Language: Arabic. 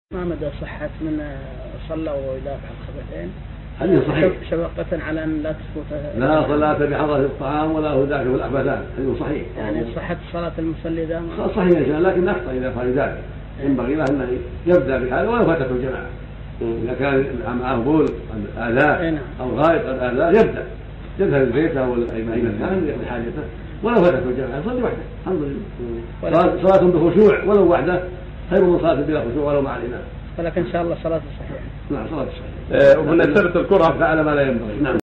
ما مدى صحة من صلى ويدافع الخبثين؟ حديث صحيح شفقة على أن لا تفوت لا صلاة بحضرة الطعام ولا هو داخل الأخبثان. حديث صحيح يعني صحة صلاة المصلي ذا صحيح إن شاء الله، لكن أخطأ إذا فعل ذلك. ينبغي له أنه يبدأ بهذا ولا فاتته الجماعة. إذا كان معه بول آذاه أو غائط آذاه يذهب البيت أو أي مكان يقضي حاجته ولا فاتته الجماعة، يصلي وحده الحمد لله. صلاة بخشوع ولو وحده خير من صلاة بلا خشوع ولو مع الإمام. ولكن إن شاء الله صلاة صحيحة. نعم صلاة صحيحة. ومن أسرة الكرة فعل ما لا ينبغي. نعم.